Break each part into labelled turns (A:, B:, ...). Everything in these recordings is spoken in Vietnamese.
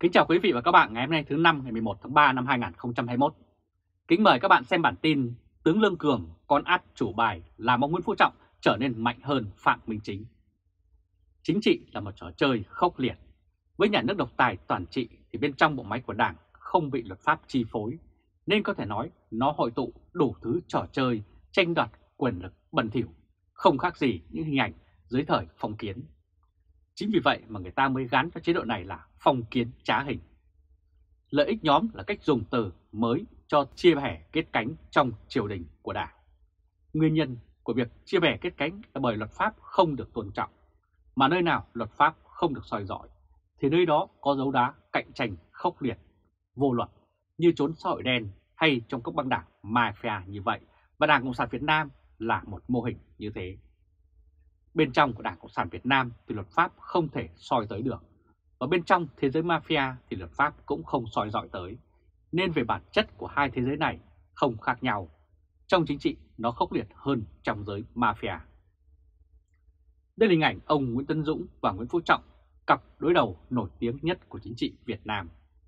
A: Kính chào quý vị và các bạn ngày hôm nay thứ năm ngày 11 tháng 3 năm 2021. Kính mời các bạn xem bản tin Tướng Lương Cường con át chủ bài làm ông Nguyễn Phú Trọng trở nên mạnh hơn Phạm Minh Chính. Chính trị là một trò chơi khốc liệt. Với nhà nước độc tài toàn trị thì bên trong bộ máy của Đảng không bị luật pháp chi phối, nên có thể nói nó hội tụ đủ thứ trò chơi tranh đoạt quyền lực bẩn thỉu, không khác gì những hình ảnh dưới thời phong kiến. Chính vì vậy mà người ta mới gắn cho chế độ này là phong kiến trá hình. Lợi ích nhóm là cách dùng từ mới cho chia bè kết cánh trong triều đình của Đảng. Nguyên nhân của việc chia bè kết cánh là bởi luật pháp không được tôn trọng, mà nơi nào luật pháp không được soi dọi thì nơi đó có dấu đá cạnh tranh khốc liệt, vô luật như trốn xã hội đen hay trong các băng đảng mafia như vậy, và Đảng Cộng sản Việt Nam là một mô hình như thế. Bên trong của Đảng Cộng sản Việt Nam thì luật pháp không thể soi tới được, và bên trong thế giới mafia thì luật pháp cũng không soi dọi tới, nên về bản chất của hai thế giới này không khác nhau. Trong chính trị nó khốc liệt hơn trong giới mafia. Đây là hình ảnh ông Nguyễn Tấn Dũng và Nguyễn Phú Trọng, cặp đối đầu nổi tiếng nhất của chính trị Việt Nam.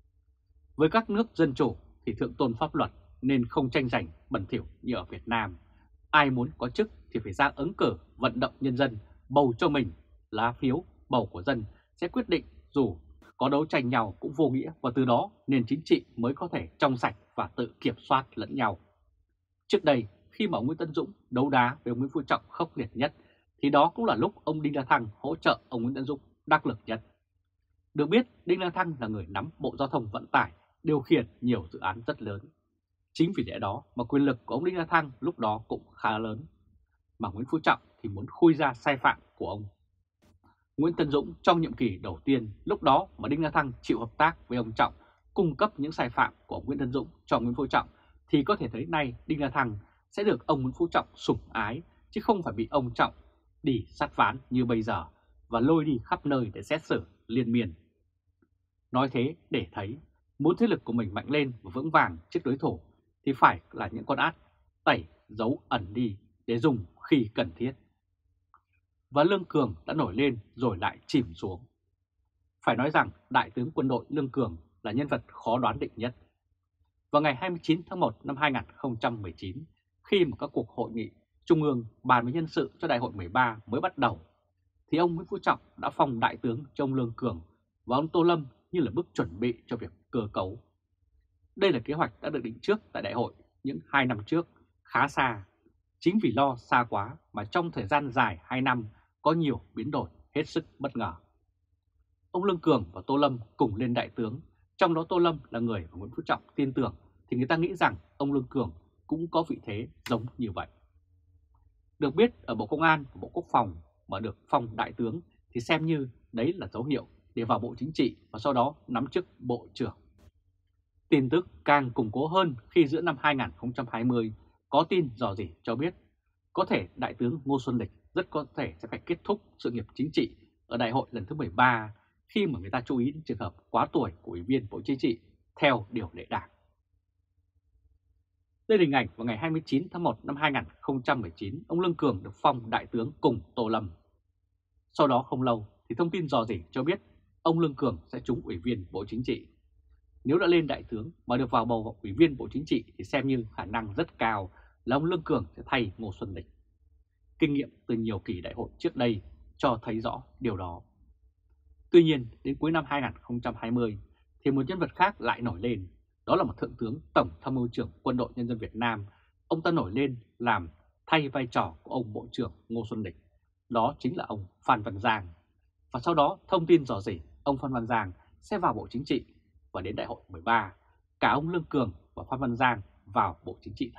A: Với các nước dân chủ thì thượng tôn pháp luật nên không tranh giành bẩn thỉu như ở Việt Nam. Ai muốn có chức thì phải ra ứng cử vận động nhân dân bầu cho mình, lá phiếu bầu của dân sẽ quyết định, dù có đấu tranh nhau cũng vô nghĩa, và từ đó nền chính trị mới có thể trong sạch và tự kiểm soát lẫn nhau. Trước đây khi mà ông Nguyễn Tấn Dũng đấu đá với ông Nguyễn Phú Trọng khốc liệt nhất thì đó cũng là lúc ông Đinh La Thăng hỗ trợ ông Nguyễn Tấn Dũng đắc lực nhất. Được biết Đinh La Thăng là người nắm Bộ Giao thông Vận tải, điều khiển nhiều dự án rất lớn. Chính vì lẽ đó mà quyền lực của ông Đinh La Thăng lúc đó cũng khá lớn, mà Nguyễn Phú Trọng thì muốn khui ra sai phạm của ông Nguyễn Tấn Dũng trong nhiệm kỳ đầu tiên. Lúc đó mà Đinh La Thăng chịu hợp tác với ông Trọng, cung cấp những sai phạm của ông Nguyễn Tấn Dũng cho Nguyễn Phú Trọng, thì có thể thấy nay Đinh La Thăng sẽ được ông Nguyễn Phú Trọng sủng ái, chứ không phải bị ông Trọng đỉ sát ván như bây giờ và lôi đi khắp nơi để xét xử liên miên. Nói thế để thấy, muốn thế lực của mình mạnh lên và vững vàng trước đối thủ thì phải là những con át tẩy giấu ẩn đi để dùng khi cần thiết. Và Lương Cường đã nổi lên rồi lại chìm xuống. Phải nói rằng Đại tướng quân đội Lương Cường là nhân vật khó đoán định nhất. Vào ngày 29 tháng 1 năm 2019, khi mà các cuộc hội nghị Trung ương bàn về nhân sự cho Đại hội 13 mới bắt đầu, thì ông Nguyễn Phú Trọng đã phong Đại tướng cho ông Lương Cường và ông Tô Lâm như là bước chuẩn bị cho việc cơ cấu. Đây là kế hoạch đã được định trước tại Đại hội những 2 năm trước, khá xa. Chính vì lo xa quá mà trong thời gian dài 2 năm có nhiều biến đổi hết sức bất ngờ. Ông Lương Cường và Tô Lâm cùng lên đại tướng, trong đó Tô Lâm là người mà Nguyễn Phú Trọng tin tưởng, thì người ta nghĩ rằng ông Lương Cường cũng có vị thế giống như vậy. Được biết ở Bộ Công an và Bộ Quốc phòng mà được phong đại tướng thì xem như đấy là dấu hiệu để vào Bộ Chính trị và sau đó nắm chức Bộ trưởng. Tin tức càng củng cố hơn khi giữa năm 2020 có tin rò rỉ cho biết có thể Đại tướng Ngô Xuân Lịch rất có thể sẽ phải kết thúc sự nghiệp chính trị ở Đại hội lần thứ 13, khi mà người ta chú ý đến trường hợp quá tuổi của Ủy viên Bộ Chính trị theo điều lệ Đảng. Đây là hình ảnh vào ngày 29 tháng 1 năm 2019, ông Lương Cường được phong đại tướng cùng Tô Lâm. Sau đó không lâu thì thông tin rò rỉ cho biết ông Lương Cường sẽ trúng Ủy viên Bộ Chính trị. Nếu đã lên đại tướng mà được vào bầu Ủy viên Bộ Chính trị thì xem như khả năng rất cao là ông Lương Cường sẽ thay Ngô Xuân Lịch. Kinh nghiệm từ nhiều kỳ đại hội trước đây cho thấy rõ điều đó. Tuy nhiên đến cuối năm 2020 thì một nhân vật khác lại nổi lên, đó là một thượng tướng Tổng Tham mưu trưởng Quân đội Nhân dân Việt Nam. Ông ta nổi lên làm thay vai trò của ông Bộ trưởng Ngô Xuân Lịch, đó chính là ông Phan Văn Giang. Và sau đó thông tin rò rỉ ông Phan Văn Giang sẽ vào Bộ Chính trị, và đến Đại hội 13 cả ông Lương Cường và Phan Văn Giang vào Bộ Chính trị thật.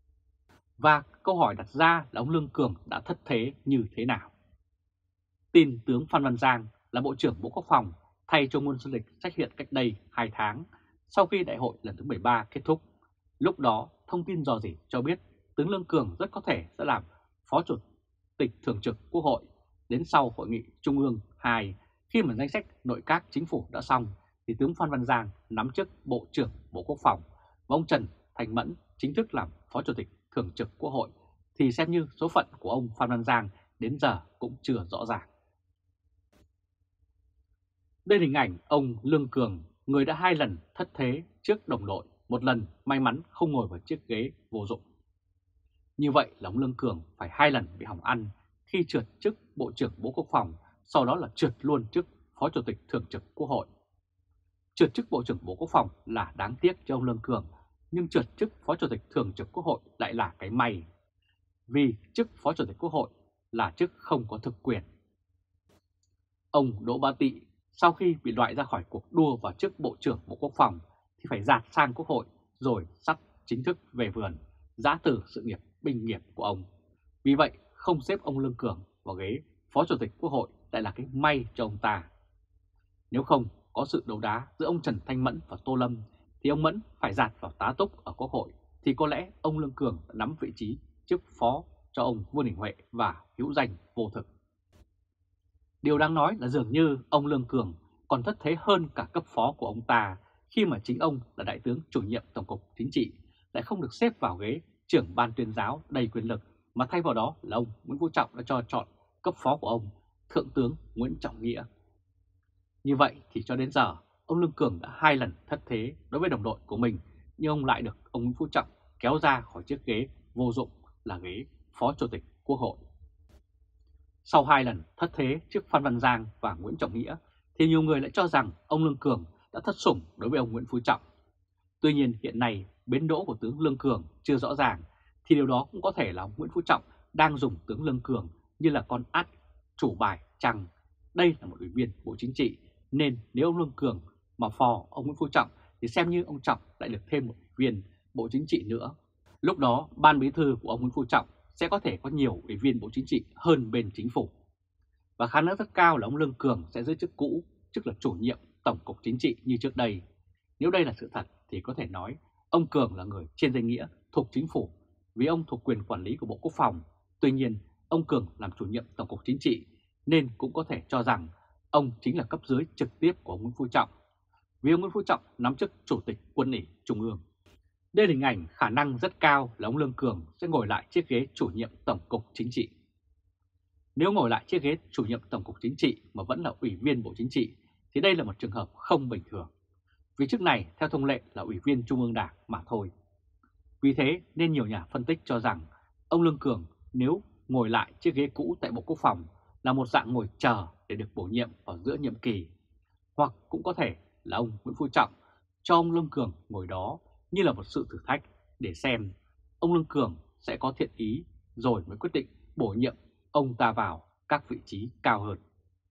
A: Và câu hỏi đặt ra là ông Lương Cường đã thất thế như thế nào? Tin tướng Phan Văn Giang là Bộ trưởng Bộ Quốc phòng thay cho Ngô Xuân Lịch xuất hiện cách đây 2 tháng sau khi Đại hội lần thứ 13 kết thúc. Lúc đó thông tin rò rỉ cho biết tướng Lương Cường rất có thể sẽ làm Phó Chủ tịch Thường trực Quốc hội đến sau Hội nghị Trung ương 2. Khi mà danh sách nội các chính phủ đã xong thì tướng Phan Văn Giang nắm chức Bộ trưởng Bộ Quốc phòng và ông Trần Thanh Mẫn chính thức làm Phó Chủ tịch Thường trực Quốc hội, thì xem như số phận của ông Phan Văn Giang đến giờ cũng chưa rõ ràng. Đây là hình ảnh ông Lương Cường người đã 2 lần thất thế trước đồng đội, một lần may mắn không ngồi vào chiếc ghế vô dụng. Như vậy là ông Lương Cường phải 2 lần bị hỏng ăn khi trượt chức Bộ trưởng Bộ Quốc phòng, sau đó là trượt luôn chức Phó Chủ tịch Thường trực Quốc hội. Trượt chức Bộ trưởng Bộ Quốc phòng là đáng tiếc cho ông Lương Cường, nhưng trượt chức Phó Chủ tịch Thường trực Quốc hội lại là cái may. Vì chức Phó Chủ tịch Quốc hội là chức không có thực quyền. Ông Đỗ Bá Tị sau khi bị loại ra khỏi cuộc đua vào chức Bộ trưởng Bộ Quốc phòng thì phải dạt sang Quốc hội rồi sắp chính thức về vườn, giã từ sự nghiệp binh nghiệp của ông. Vì vậy không xếp ông Lương Cường vào ghế Phó Chủ tịch Quốc hội lại là cái may cho ông ta. Nếu không có sự đấu đá giữa ông Trần Thanh Mẫn và Tô Lâm thì ông Mẫn phải dạt vào tá túc ở Quốc hội, thì có lẽ ông Lương Cường đã nắm vị trí chức phó cho ông Vương Đình Huệ và hữu danh vô thực. Điều đáng nói là dường như ông Lương Cường còn thất thế hơn cả cấp phó của ông ta, khi mà chính ông là Đại tướng chủ nhiệm Tổng cục Chính trị lại không được xếp vào ghế trưởng ban tuyên giáo đầy quyền lực, mà thay vào đó là ông Nguyễn Phú Trọng đã cho chọn cấp phó của ông, Thượng tướng Nguyễn Trọng Nghĩa. Như vậy thì cho đến giờ, ông Lương Cường đã 2 lần thất thế đối với đồng đội của mình, nhưng ông lại được ông Nguyễn Phú Trọng kéo ra khỏi chiếc ghế vô dụng là ghế Phó Chủ tịch Quốc hội. Sau 2 lần thất thế trước Phan Văn Giang và Nguyễn Trọng Nghĩa, thì nhiều người lại cho rằng ông Lương Cường đã thất sủng đối với ông Nguyễn Phú Trọng. Tuy nhiên hiện nay bến đỗ của tướng Lương Cường chưa rõ ràng, thì điều đó cũng có thể là ông Nguyễn Phú Trọng đang dùng tướng Lương Cường như là con át chủ bài chăng. Đây là một ủy viên Bộ Chính trị, nên nếu ông Lương Cường mà phò ông Nguyễn Phú Trọng thì xem như ông Trọng lại được thêm một ủy viên Bộ Chính trị nữa. Lúc đó ban bí thư của ông Nguyễn Phú Trọng sẽ có thể có nhiều ủy viên Bộ Chính trị hơn bên chính phủ. Và khả năng rất cao là ông Lương Cường sẽ giữ chức cũ, chức là chủ nhiệm Tổng cục Chính trị như trước đây. Nếu đây là sự thật thì có thể nói ông Cường là người trên danh nghĩa thuộc chính phủ, vì ông thuộc quyền quản lý của Bộ Quốc phòng. Tuy nhiên, ông Cường làm chủ nhiệm Tổng cục Chính trị nên cũng có thể cho rằng ông chính là cấp dưới trực tiếp của ông Nguyễn Phú Trọng, vì ông Nguyễn Phú Trọng nắm chức Chủ tịch Quân ủy Trung ương. Đây là hình ảnh khả năng rất cao là ông Lương Cường sẽ ngồi lại chiếc ghế chủ nhiệm Tổng cục Chính trị. Nếu ngồi lại chiếc ghế chủ nhiệm Tổng cục Chính trị mà vẫn là ủy viên Bộ Chính trị thì đây là một trường hợp không bình thường. Vì chức này theo thông lệ là ủy viên Trung ương Đảng mà thôi. Vì thế nên nhiều nhà phân tích cho rằng ông Lương Cường nếu ngồi lại chiếc ghế cũ tại Bộ Quốc phòng là một dạng ngồi chờ để được bổ nhiệm vào giữa nhiệm kỳ. Hoặc cũng có thể là ông Nguyễn Phú Trọng cho ông Lương Cường ngồi đó như là một sự thử thách để xem ông Lương Cường sẽ có thiện ý rồi mới quyết định bổ nhiệm ông ta vào các vị trí cao hơn.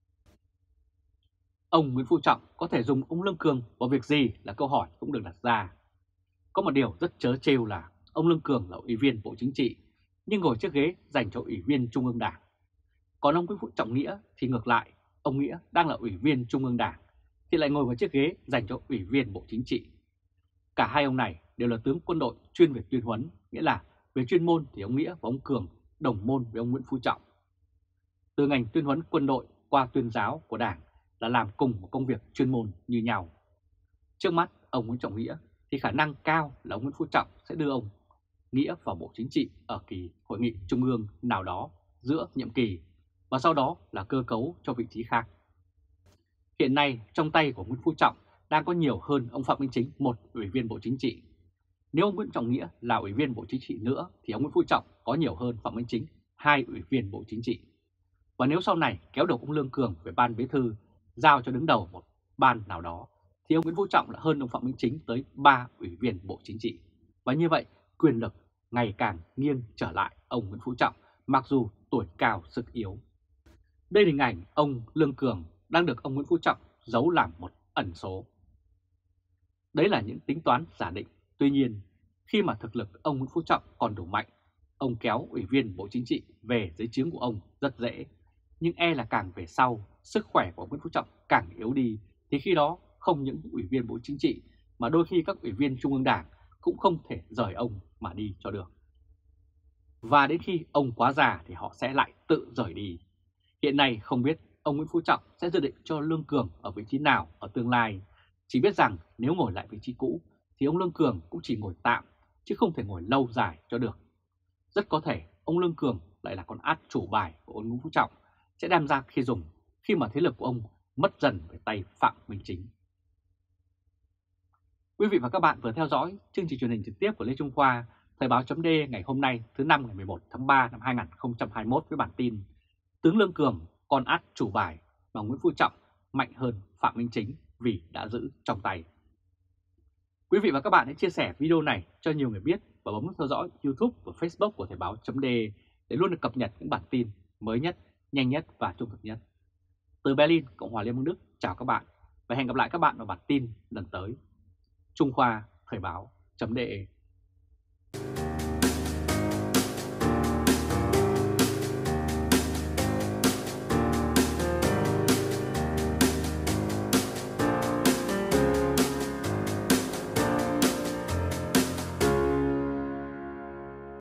A: Ông Nguyễn Phú Trọng có thể dùng ông Lương Cường vào việc gì là câu hỏi cũng được đặt ra. Có một điều rất trớ trêu là ông Lương Cường là ủy viên Bộ Chính trị nhưng ngồi chiếc ghế dành cho ủy viên Trung ương Đảng. Còn ông Nguyễn Phú Trọng Nghĩa thì ngược lại, ông Nghĩa đang là ủy viên Trung ương Đảng thì lại ngồi vào chiếc ghế dành cho ủy viên Bộ Chính trị. Cả hai ông này đều là tướng quân đội chuyên về tuyên huấn, nghĩa là về chuyên môn thì ông Nghĩa và ông Cường đồng môn với ông Nguyễn Phú Trọng. Từ ngành tuyên huấn quân đội qua tuyên giáo của Đảng là làm cùng một công việc chuyên môn như nhau. Trước mắt ông Nguyễn Trọng Nghĩa thì khả năng cao là ông Nguyễn Phú Trọng sẽ đưa ông Nghĩa vào Bộ Chính trị ở kỳ hội nghị trung ương nào đó giữa nhiệm kỳ và sau đó là cơ cấu cho vị trí khác. Hiện nay trong tay của Nguyễn Phú Trọng đang có nhiều hơn ông Phạm Minh Chính, một ủy viên Bộ Chính trị. Nếu ông Nguyễn Trọng Nghĩa là ủy viên Bộ Chính trị nữa thì ông Nguyễn Phú Trọng có nhiều hơn Phạm Minh Chính, 2 ủy viên Bộ Chính trị. Và nếu sau này kéo được ông Lương Cường về ban bí thư, giao cho đứng đầu một ban nào đó, thì ông Nguyễn Phú Trọng là hơn ông Phạm Minh Chính tới 3 ủy viên Bộ Chính trị. Và như vậy, quyền lực ngày càng nghiêng trở lại ông Nguyễn Phú Trọng, mặc dù tuổi cao sức yếu. Đây là hình ảnh ông Lương Cường đang được ông Nguyễn Phú Trọng giấu làm một ẩn số. Đấy là những tính toán giả định. Tuy nhiên, khi mà thực lực ông Nguyễn Phú Trọng còn đủ mạnh, ông kéo ủy viên Bộ Chính trị về dưới trướng của ông rất dễ. Nhưng e là càng về sau, sức khỏe của Nguyễn Phú Trọng càng yếu đi, thì khi đó không những ủy viên Bộ Chính trị mà đôi khi các ủy viên Trung ương Đảng cũng không thể rời ông mà đi cho được. Và đến khi ông quá già thì họ sẽ lại tự rời đi. Hiện nay không biết ông Nguyễn Phú Trọng sẽ dự định cho Lương Cường ở vị trí nào ở tương lai. Chỉ biết rằng nếu ngồi lại vị trí cũ thì ông Lương Cường cũng chỉ ngồi tạm chứ không thể ngồi lâu dài cho được. Rất có thể ông Lương Cường lại là con át chủ bài của ông Nguyễn Phú Trọng sẽ đem ra khi dùng khi mà thế lực của ông mất dần về tay Phạm Minh Chính. Quý vị và các bạn vừa theo dõi chương trình truyền hình trực tiếp của Lê Trung Khoa, Thời báo.de ngày hôm nay thứ năm ngày 11 tháng 3 năm 2021 với bản tin Tướng Lương Cường con át chủ bài và Nguyễn Phú Trọng mạnh hơn Phạm Minh Chính vì đã giữ trong tay. Quý vị và các bạn hãy chia sẻ video này cho nhiều người biết và bấm nút theo dõi YouTube và Facebook của Thời báo.de để luôn được cập nhật những bản tin mới nhất, nhanh nhất và trung thực nhất. Từ Berlin, Cộng hòa Liên bang Đức, chào các bạn và hẹn gặp lại các bạn vào bản tin lần tới. Trung Khoa, Thời báo.de